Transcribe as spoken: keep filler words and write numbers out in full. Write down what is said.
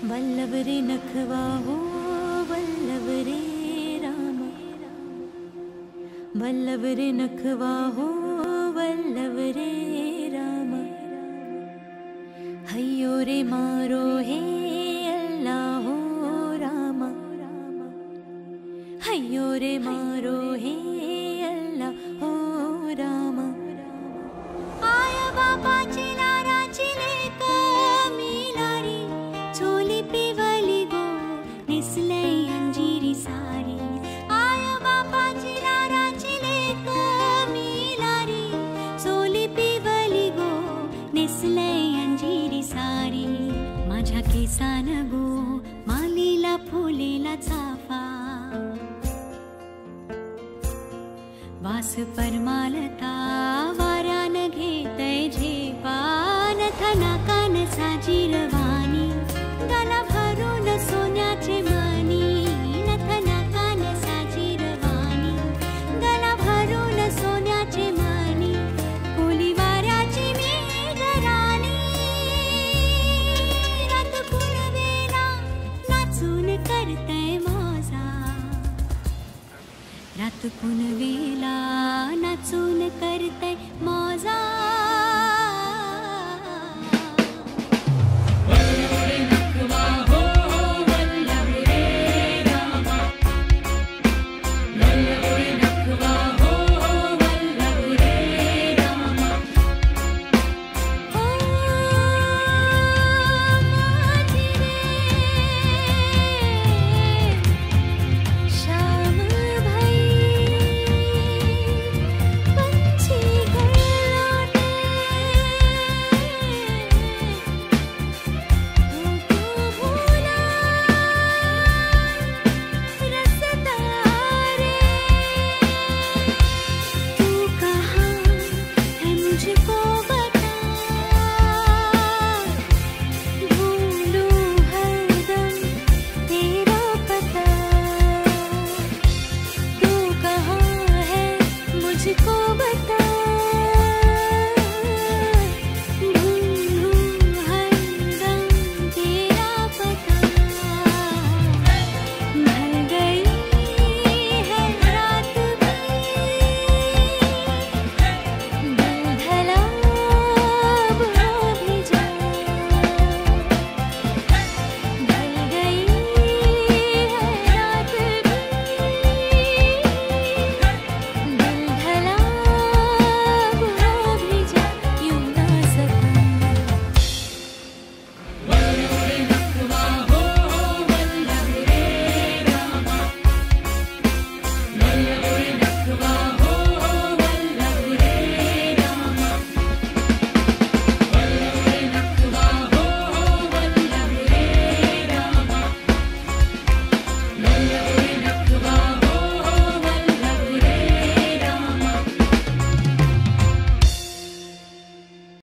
वल्लभ रे नखवा हो वल्लभ रे राम, वल्लभ रे नखवा हो वल्लभ रे राम। हयो रे मारो हे अल्लाह हो राम, हयो रे मारो हे अल्लाह हो राम। आया बाबा चिनारा चिले मिलारी छोली पिवली गो निसले अंजीरी सारी। आया बाबा चिनारा चिले मिलारी छोली पिवली गो निसले अंजीरी सारी। माझ्या केसान गो मालीला फुलेला चाफा, वास परमालता वाऱ्यान घेतय झेपा। नथना कान साजीर